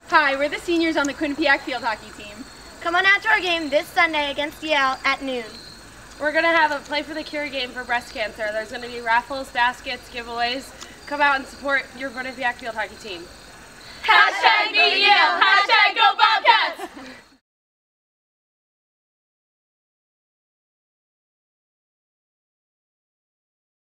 Hi, we're the seniors on the Quinnipiac field hockey team. Come on out to our game this Sunday against Yale at noon. We're going to have a Play for the Cure game for breast cancer. There's going to be raffles, baskets, giveaways. Come out and support your Quinnipiac field hockey team. #BeatYale! #GoBobcats!